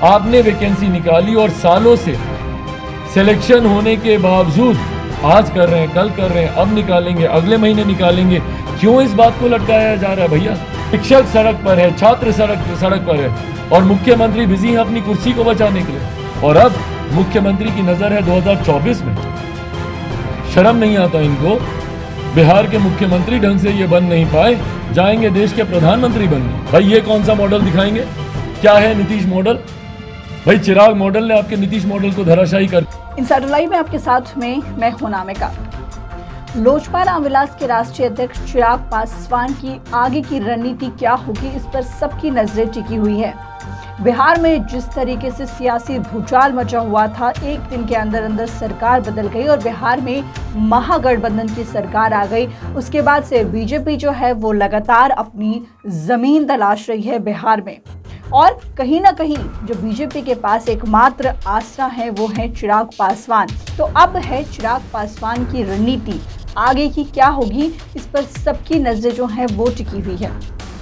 आपने वैकेंसी निकाली और सालों से सिलेक्शन होने के बावजूद आज कर रहे हैं, कल कर रहे हैं, अब निकालेंगे, अगले महीने निकालेंगे। क्यों इस बात को लटकाया जा रहा है भैया? शिक्षक सड़क पर है, छात्र सड़क पर है और मुख्यमंत्री बिजी है अपनी कुर्सी को बचाने के लिए। और अब मुख्यमंत्री की नजर है 2024 में। शर्म नहीं आता इनको? बिहार के मुख्यमंत्री ढंग से ये बन नहीं पाए, जाएंगे देश के प्रधानमंत्री बनने। भाई ये कौन सा मॉडल दिखाएंगे? क्या है नीतीश मॉडल? भाई चिराग मॉडल ने आपके नीतीश मॉडल को धराशायी कर। इनसाइडर लाइव में आपके साथ में मैं हूं नामिका। लोजपा रामविलास के राष्ट्रीय अध्यक्ष चिराग पासवान की आगे की रणनीति क्या होगी, इस पर सबकी नजरें टिकी हुई है। बिहार में जिस तरीके से सियासी भूचाल मचा हुआ था, एक दिन के अंदर अंदर सरकार बदल गई और बिहार में महागठबंधन की सरकार आ गई। उसके बाद से बीजेपी जो है वो लगातार अपनी जमीन तलाश रही है बिहार में। और कहीं ना कहीं जो बीजेपी के पास एकमात्र आसरा है वो है चिराग पासवान। तो अब है चिराग पासवान की रणनीति आगे की क्या होगी, इस पर सबकी नजरें जो है वो टिकी हुई है।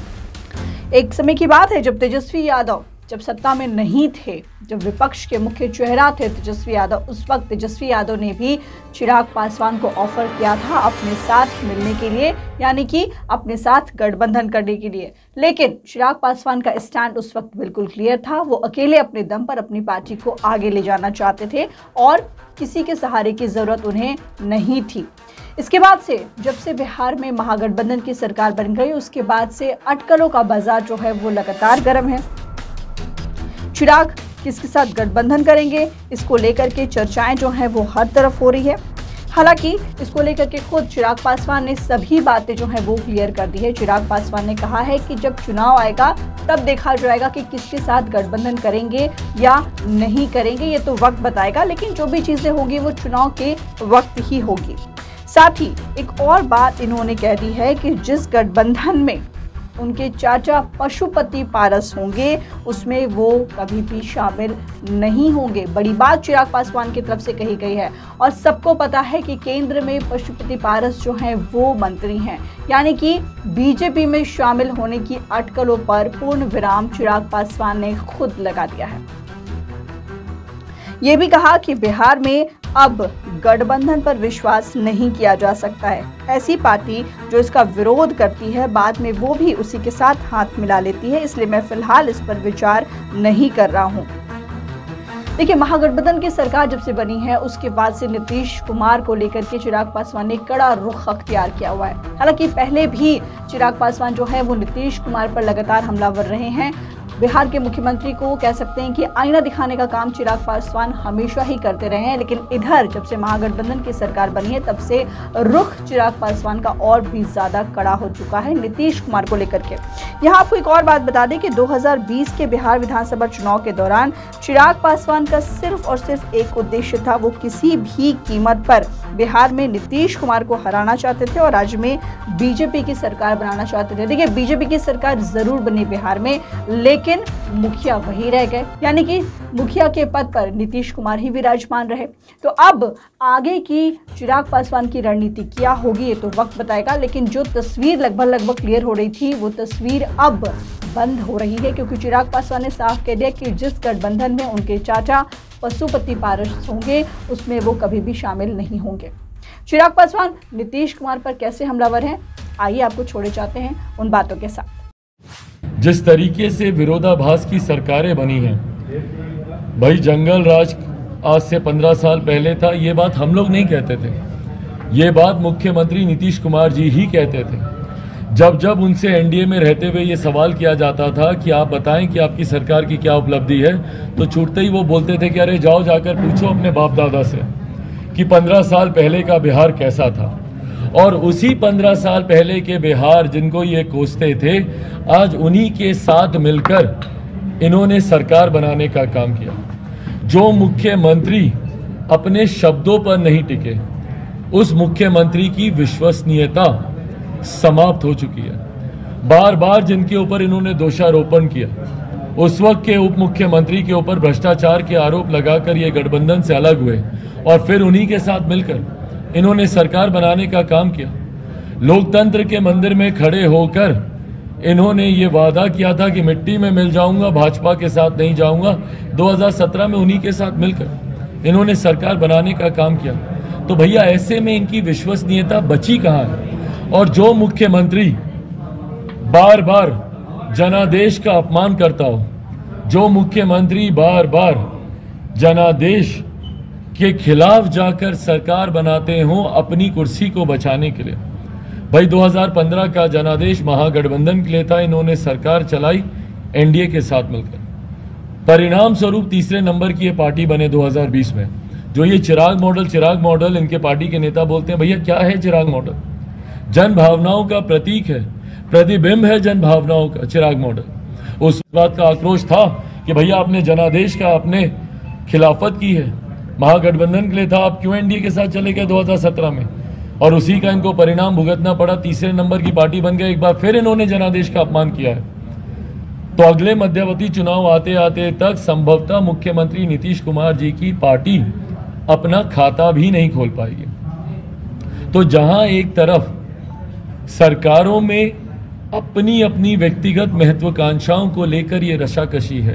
एक समय की बात है जब तेजस्वी यादव जब सत्ता में नहीं थे, जब विपक्ष के मुख्य चेहरा थे तेजस्वी यादव, उस वक्त तेजस्वी यादव ने भी चिराग पासवान को ऑफर किया था अपने साथ मिलने के लिए, यानी कि अपने साथ गठबंधन करने के लिए। लेकिन चिराग पासवान का स्टैंड उस वक्त बिल्कुल क्लियर था। वो अकेले अपने दम पर अपनी पार्टी को आगे ले जाना चाहते थे और किसी के सहारे की जरूरत उन्हें नहीं थी। इसके बाद से जब से बिहार में महागठबंधन की सरकार बन गई, उसके बाद से अटकलों का बाजार जो है वो लगातार गर्म है। चिराग किसके साथ गठबंधन करेंगे, इसको लेकर के चर्चाएं जो हैं वो हर तरफ हो रही है। हालांकि इसको लेकर के खुद चिराग पासवान ने सभी बातें जो है वो क्लियर कर दी है। चिराग पासवान ने कहा है कि जब चुनाव आएगा तब देखा जाएगा कि किसके साथ गठबंधन करेंगे या नहीं करेंगे, ये तो वक्त बताएगा, लेकिन जो भी चीजें होगी वो चुनाव के वक्त ही होगी। साथ ही एक और बात इन्होंने कह दी है कि जिस गठबंधन में उनके चाचा पशुपति पारस होंगे उसमें वो कभी भी शामिल नहीं होंगे। बड़ी बात चिराग पासवान की तरफ से कही गई है और सबको पता है कि केंद्र में पशुपति पारस जो हैं वो मंत्री हैं, यानी कि बीजेपी में शामिल होने की अटकलों पर पूर्ण विराम चिराग पासवान ने खुद लगा दिया है। ये भी कहा कि बिहार में अब गठबंधन पर विश्वास नहीं किया जा सकता है। ऐसी पार्टी जो इसका विरोध करती है बाद में वो भी उसी के साथ हाथ मिला लेती है, इसलिए मैं फिलहाल इस पर विचार नहीं कर रहा हूं। देखिए, महागठबंधन की सरकार जब से बनी है उसके बाद से नीतीश कुमार को लेकर के चिराग पासवान ने कड़ा रुख अख्तियार किया हुआ है। हालांकि पहले भी चिराग पासवान जो है वो नीतीश कुमार पर लगातार हमलावर रहे हैं। बिहार के मुख्यमंत्री को कह सकते हैं कि आईना दिखाने का काम चिराग पासवान हमेशा ही करते रहे हैं, लेकिन इधर जब से महागठबंधन की सरकार बनी है तब से रुख चिराग पासवान का और भी ज्यादा कड़ा हो चुका है नीतीश कुमार को लेकर के। यहाँ आपको एक और बात बता दें कि 2020 के बिहार विधानसभा चुनाव के दौरान चिराग पासवान का सिर्फ और सिर्फ एक उद्देश्य था, वो किसी भी कीमत पर बिहार में नीतीश कुमार को हराना चाहते थे और राज्य में बीजेपी की सरकार बनाना चाहते थे। देखिए, बीजेपी की सरकार जरूर बनी बिहार में, लेकिन मुखिया वही रह गए, यानी कि मुखिया के पद पर नीतीश कुमार ही विराजमान रहे। तो अब आगे की चिराग पासवान की रणनीति क्या होगी ये तो वक्त बताएगा, लेकिन जो तस्वीर लगभग क्लियर हो रही थी वो तस्वीर अब बंद हो रही है, क्योंकि चिराग पासवान ने साफ कह दिया कि जिस गठबंधन में उनके चाचा पशुपति पारस होंगे उसमें वो कभी भी शामिल नहीं होंगे। चिराग पासवान नीतीश कुमार पर कैसे हमलावर हैं, आइए आपको छोड़े जाते हैं उन बातों के साथ। जिस तरीके से विरोधाभास की सरकारें बनी हैं, भाई जंगल राज आज से 15 साल पहले था, ये बात हम लोग नहीं कहते थे, ये बात मुख्यमंत्री नीतीश कुमार जी ही कहते थे। जब उनसे एनडीए में रहते हुए ये सवाल किया जाता था कि आप बताएं कि आपकी सरकार की क्या उपलब्धि है, तो छूटते ही वो बोलते थे कि अरे जाओ जाकर पूछो अपने बाप दादा से कि 15 साल पहले का बिहार कैसा था। और उसी 15 साल पहले के बिहार जिनको ये कोसते थे, आज उन्हीं के साथ मिलकर इन्होंने सरकार बनाने का काम किया। जो मुख्यमंत्री अपने शब्दों पर नहीं टिके, उस मुख्यमंत्री की विश्वसनीयता समाप्त हो चुकी है। बार बार जिनके ऊपर इन्होंने दोषारोपण किया, उस वक्त के उप मुख्यमंत्री के ऊपर भ्रष्टाचार के आरोप लगाकर ये गठबंधन से अलग हुए और फिर उन्हीं के साथ मिलकर इन्होंने सरकार बनाने का काम किया। लोकतंत्र के मंदिर में खड़े होकर इन्होंने ये वादा किया था कि मिट्टी में मिल जाऊंगा, भाजपा के साथ नहीं जाऊंगा। 2017 में उन्हीं के साथ मिलकर इन्होंने सरकार बनाने का काम किया। तो भैया ऐसे में इनकी विश्वसनीयता बची कहाँ है? और जो मुख्यमंत्री बार बार जनादेश का अपमान करता हो, जो मुख्यमंत्री बार बार जनादेश के खिलाफ जाकर सरकार बनाते हो अपनी कुर्सी को बचाने के लिए। भाई 2015 का जनादेश महागठबंधन के लिए था, इन्होंने सरकार चलाई एनडीए के साथ मिलकर। परिणाम स्वरूप तीसरे नंबर की ये पार्टी बने 2020 में। जो ये चिराग मॉडल इनके पार्टी के नेता बोलते हैं, भैया क्या है चिराग मॉडल? जन भावनाओं का प्रतीक है, प्रतिबिंब है जन भावनाओं का चिराग मॉडल। उस बात का आक्रोश था कि भैया आपने जनादेश का आपने खिलाफत की है, महागठबंधन के लिए था, आप क्यों एनडीए के साथ चले गए 2017 में? और उसी का इनको परिणाम भुगतना पड़ा, तीसरे नंबर की पार्टी बन गए। एक बार फिर इन्होंने जनादेश का अपमान किया है। तो अगले मध्यवर्ती चुनाव आते आते तक संभवतः मुख्यमंत्री नीतीश कुमार जी की पार्टी अपना खाता भी नहीं खोल पाएगी। तो जहां एक तरफ सरकारों में अपनी अपनी व्यक्तिगत महत्वाकांक्षाओं को लेकर ये रशाकशी है,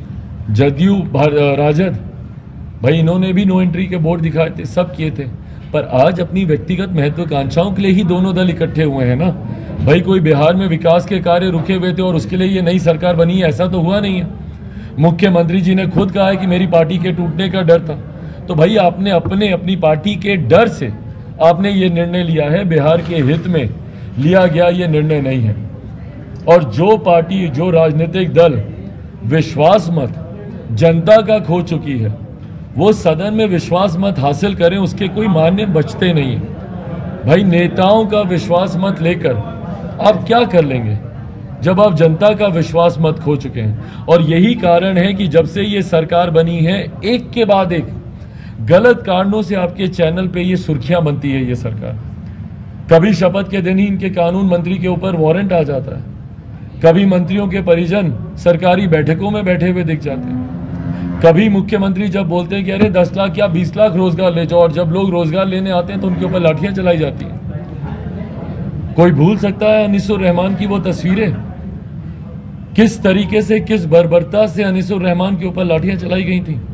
जदयू राजद भाई इन्होंने भी नो एंट्री के बोर्ड दिखाए थे, सब किए थे, पर आज अपनी व्यक्तिगत महत्वाकांक्षाओं के लिए ही दोनों दल इकट्ठे हुए हैं ना। भाई कोई बिहार में विकास के कार्य रुके हुए थे और उसके लिए ये नई सरकार बनी है, ऐसा तो हुआ नहीं है। मुख्यमंत्री जी ने खुद कहा है कि मेरी पार्टी के टूटने का डर था। तो भाई आपने अपनी पार्टी के डर से आपने ये निर्णय लिया है, बिहार के हित में लिया गया ये निर्णय नहीं है। और जो पार्टी, जो राजनीतिक दल विश्वास मत जनता का खो चुकी है, वो सदन में विश्वास मत हासिल करें, उसके कोई मान्य बचते नहीं है। भाई नेताओं का विश्वास मत लेकर आप क्या कर लेंगे जब आप जनता का विश्वास मत खो चुके हैं? और यही कारण है कि जब से ये सरकार बनी है, एक के बाद एक गलत कारणों से आपके चैनल पे ये सुर्खियां बनती है। ये सरकार कभी शपथ के दिन ही इनके कानून मंत्री के ऊपर वारंट आ जाता है, कभी मंत्रियों के परिजन सरकारी बैठकों में बैठे हुए दिख जाते हैं, कभी मुख्यमंत्री जब बोलते हैं कि अरे 10 लाख या 20 लाख रोजगार ले जाओ, और जब लोग रोजगार लेने आते हैं तो उनके ऊपर लाठियां चलाई जाती हैं। कोई भूल सकता है अनीसुर रहमान की वो तस्वीरें? किस तरीके से, किस बर्बरता से अनीसुर रहमान के ऊपर लाठियां चलाई गई थी।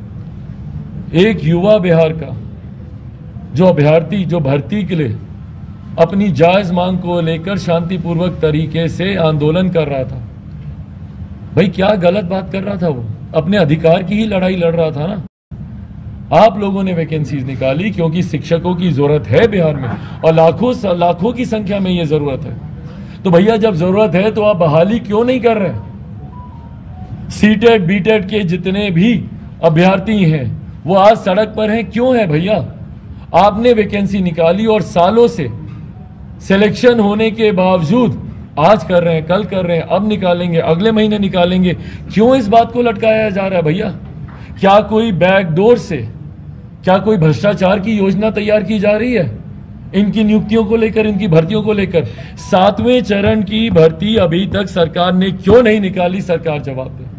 एक युवा बिहार का जो अभ्यर्थी, जो भर्ती के लिए अपनी जायज मांग को लेकर शांतिपूर्वक तरीके से आंदोलन कर रहा था। भाई क्या गलत बात कर रहा था? वो अपने अधिकार की ही लड़ाई लड़ रहा था ना। आप लोगों ने वैकेंसीज निकाली क्योंकि शिक्षकों की जरूरत है बिहार में, और लाखों की संख्या में ये जरूरत है। तो भैया जब जरूरत है तो आप बहाली क्यों नहीं कर रहे? सीटेट बीटेट के जितने भी अभ्यर्थी हैं वो आज सड़क पर हैं, क्यों है भैया? आपने वैकेंसी निकाली और सालों से सिलेक्शन होने के बावजूद आज कर रहे हैं, कल कर रहे हैं, अब निकालेंगे, अगले महीने निकालेंगे। क्यों इस बात को लटकाया जा रहा है भैया? क्या कोई बैकडोर से, क्या कोई भ्रष्टाचार की योजना तैयार की जा रही है इनकी नियुक्तियों को लेकर, इनकी भर्तियों को लेकर? 7वें चरण की भर्ती अभी तक सरकार ने क्यों नहीं निकाली? सरकार जवाब दे,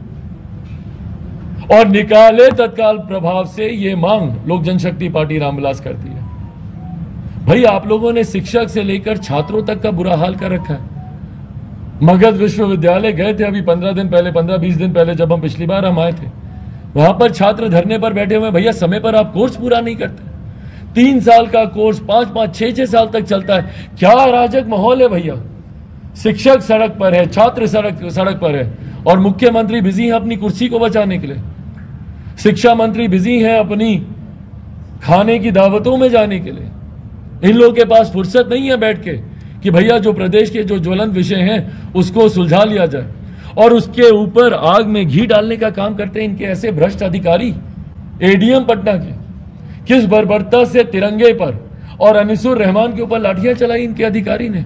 और निकाले तत्काल प्रभाव से ये मांग लोक जनशक्ति पार्टी रामविलास करती है। भाई आप लोगों ने शिक्षक से लेकर छात्रों तक का बुरा हाल कर रखा है। मगध विश्वविद्यालय गए थे अभी 15-20 दिन पहले, जब हम पिछली बार हम आए थे, वहां पर छात्र धरने पर बैठे हुए। भैया समय पर आप कोर्स पूरा नहीं करते। 3 साल का कोर्स 5-5, 6-6 साल तक चलता है। क्या अराजक माहौल है भैया। शिक्षक सड़क पर है, छात्र सड़क पर है, और मुख्यमंत्री बिजी है अपनी कुर्सी को बचाने के लिए। शिक्षा मंत्री बिजी है अपनी खाने की दावतों में जाने के लिए। इन लोगों के पास फुर्सत नहीं है बैठ के कि भैया जो प्रदेश के जो ज्वलंत विषय हैं उसको सुलझा लिया जाए, और उसके ऊपर आग में घी डालने का काम करते हैं इनके ऐसे भ्रष्ट अधिकारी। एडीएम पटना के किस बर्बरता से तिरंगे पर और अनीसुर रहमान के ऊपर लाठियां चलाई इनके अधिकारी ने।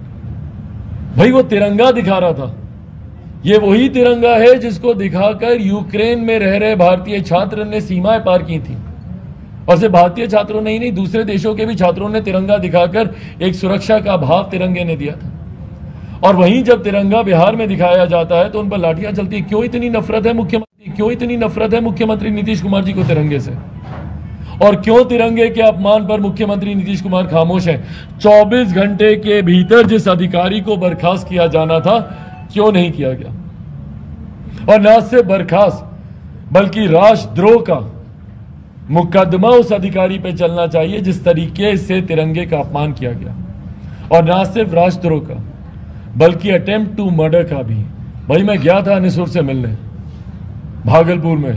भाई वो तिरंगा दिखा रहा था, ये वही तिरंगा है जिसको दिखाकर यूक्रेन में रह रहे भारतीय छात्र ने सीमाएं पार की थी। और सिर्फ भारतीय छात्रों ने ही नहीं, दूसरे देशों के भी छात्रों ने तिरंगा दिखाकर एक सुरक्षा का भाव तिरंगे ने दिया था। और वहीं जब तिरंगा बिहार में दिखाया जाता है तो उन पर लाठियां चलती है। क्यों इतनी नफरत है मुख्यमंत्री नीतीश कुमार जी को तिरंगे से? और क्यों तिरंगे के अपमान पर मुख्यमंत्री नीतीश कुमार खामोश हैं? 24 घंटे के भीतर जिस अधिकारी को बर्खास्त किया जाना था, क्यों नहीं किया गया? और न सिर्फ बर्खास्त बल्कि राष्ट्रद्रोह का मुकदमा उस अधिकारी पे चलना चाहिए जिस तरीके से तिरंगे का अपमान किया गया। और न सिर्फ राष्ट्रद्रोह का बल्कि अटेम्प्ट टू मर्डर का भी। भाई मैं गया था अनिसुर से मिलने, भागलपुर में,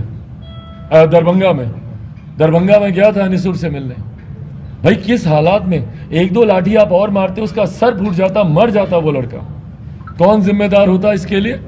दरभंगा में गया था अनिसुर से मिलने। भाई किस हालात में, एक दो लाठी आप और मारते उसका सर फूट जाता, मर जाता वो लड़का। कौन जिम्मेदार होता इसके लिए?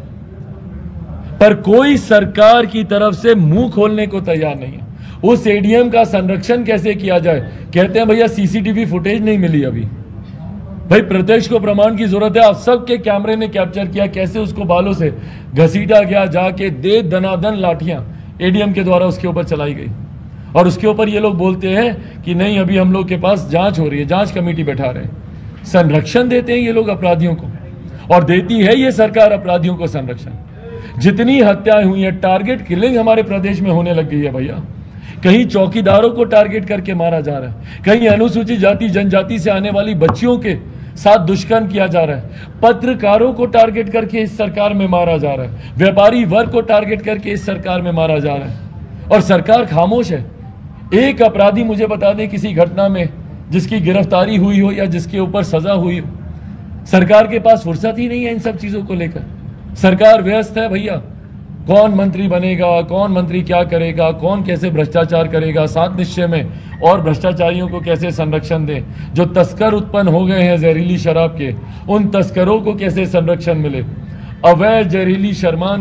पर कोई सरकार की तरफ से मुंह खोलने को तैयार नहीं है। उस एडीएम का संरक्षण कैसे किया जाए? कहते हैं भैया सीसीटीवी फुटेज नहीं मिली अभी। भाई प्रत्यक्ष को प्रमाण की जरूरत है। आप सबके कैमरे ने कैप्चर किया कैसे उसको बालों से घसीटा गया, जाके दे दनादन लाठियां एडीएम के द्वारा उसके ऊपर चलाई गई। और उसके ऊपर ये लोग बोलते हैं कि नहीं अभी हम लोग के पास जांच हो रही है, जांच कमेटी बैठा रहे हैं। संरक्षण देते हैं ये लोग अपराधियों को, और देती है ये सरकार अपराधियों को संरक्षण। जितनी हत्याएं हुई है, टारगेट किलिंग हमारे प्रदेश में होने लग गई है भैया। कहीं चौकीदारों को टारगेट करके मारा जा रहा है, कहीं अनुसूचित जाति जनजाति से आने वाली बच्चियों के साथ दुष्कर्म किया जा रहा है, पत्रकारों को टारगेट करके इस सरकार में मारा जा रहा है, व्यापारी वर्ग को टारगेट करके इस सरकार में मारा जा रहा है, और सरकार खामोश है। एक अपराधी मुझे बता दें किसी घटना में जिसकी गिरफ्तारी हुई हो या जिसके ऊपर सजा हुई हो। सरकार के पास फुर्सत ही नहीं है इन सब चीजों को लेकर। सरकार व्यस्त है भैया। कौन मंत्री बनेगा, कौन मंत्री क्या करेगा, कौन कैसे भ्रष्टाचार करेगा, 7 निश्चय में और भ्रष्टाचारियों को कैसे संरक्षण दें, जो तस्कर उत्पन्न हो गए हैं जहरीली शराब के, उन तस्करों को कैसे संरक्षण मिले, अवैध जहरीली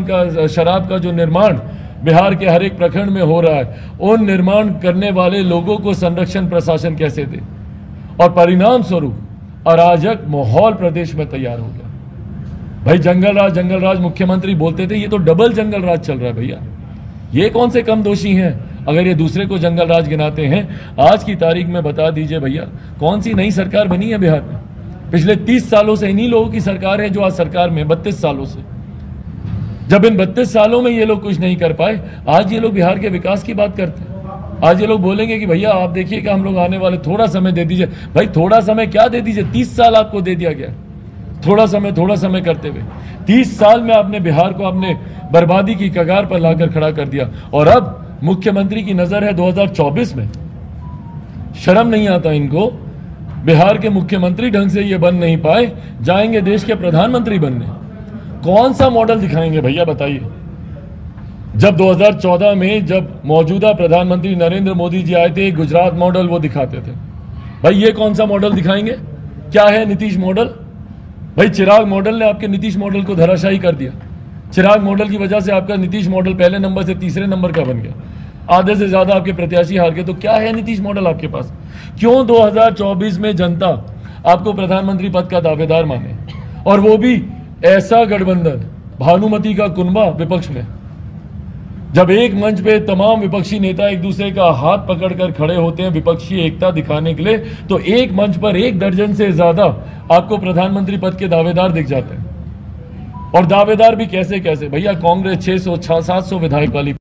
शराब का जो निर्माण बिहार के हर एक प्रखंड में हो रहा है, उन निर्माण करने वाले लोगों को संरक्षण प्रशासन कैसे दे। और परिणाम स्वरूप अराजक माहौल प्रदेश में तैयार हो गया। भाई जंगल राज मुख्यमंत्री बोलते थे, ये तो डबल जंगल राज चल रहा है भैया। ये कौन से कम दोषी हैं अगर ये दूसरे को जंगल राज गिनाते हैं? आज की तारीख में बता दीजिए भैया कौन सी नई सरकार बनी है बिहार में? पिछले 30 सालों से इन्हीं लोगों की सरकार है जो आज सरकार में 32 सालों से। जब इन 32 सालों में ये लोग कुछ नहीं कर पाए, आज ये लोग बिहार के विकास की बात करते हैं। आज ये लोग बोलेंगे कि भैया आप देखिए कि हम लोग आने वाले, थोड़ा समय दे दीजिए। भाई थोड़ा समय क्या दे दीजिए? 30 साल आपको दे दिया गया, थोड़ा समय करते हुए 30 साल में आपने बिहार को आपने बर्बादी की कगार पर लाकर खड़ा कर दिया। और अब मुख्यमंत्री की नजर है 2024 में। शर्म नहीं आता इनको? बिहार के मुख्यमंत्री ढंग से ये बन नहीं पाए, जाएंगे देश के प्रधानमंत्री बनने। कौन सा मॉडल दिखाएंगे भैया बताइए? जब 2014 में जब मौजूदा प्रधानमंत्री नरेंद्र मोदी जी आए थे, गुजरात मॉडल वो दिखाते थे। भाई ये कौन सा मॉडल दिखाएंगे? क्या है नीतीश मॉडल? भाई चिराग मॉडल ने आपके नीतीश मॉडल को धराशायी कर दिया। चिराग मॉडल की वजह से आपका नीतीश मॉडल पहले नंबर से तीसरे नंबर का बन गया। आधे से ज्यादा आपके प्रत्याशी हार गए। तो क्या है नीतीश मॉडल आपके पास? क्यों 2024 में जनता आपको प्रधानमंत्री पद का दावेदार माने? और वो भी ऐसा गठबंधन, भानुमति का कुनबा विपक्ष में। जब एक मंच पे तमाम विपक्षी नेता एक दूसरे का हाथ पकड़कर खड़े होते हैं विपक्षी एकता दिखाने के लिए, तो एक मंच पर 1 दर्जन से ज्यादा आपको प्रधानमंत्री पद के दावेदार दिख जाते हैं। और दावेदार भी कैसे कैसे भैया? कांग्रेस 600-700 विधायक वाली